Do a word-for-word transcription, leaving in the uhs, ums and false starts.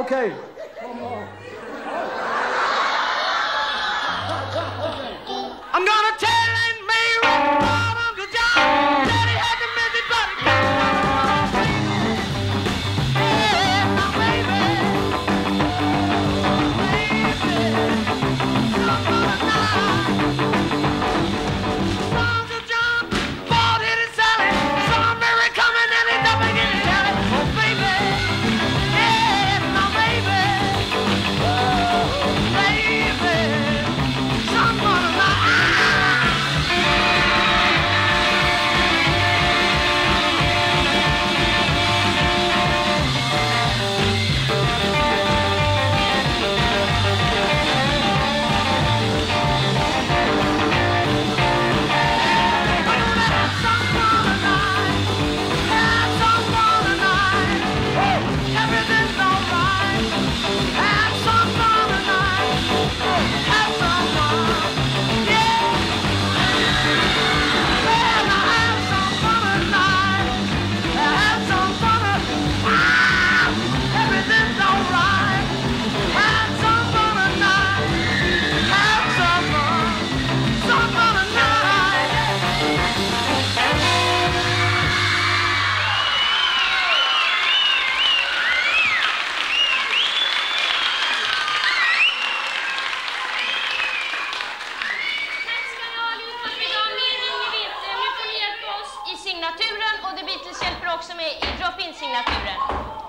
okej. I'm gonna tell Aunt Mary about Uncle John. Daddy had the busy body. Hey, my baby. Baby. Some night. Uncle John bought it and Sally. Saw Mary coming and it's up again and Sally. Oh, baby. Yeah, my baby. Oh, baby. Someone night. Signaturen och The Beatles hjälper också med i drop-in-signaturen.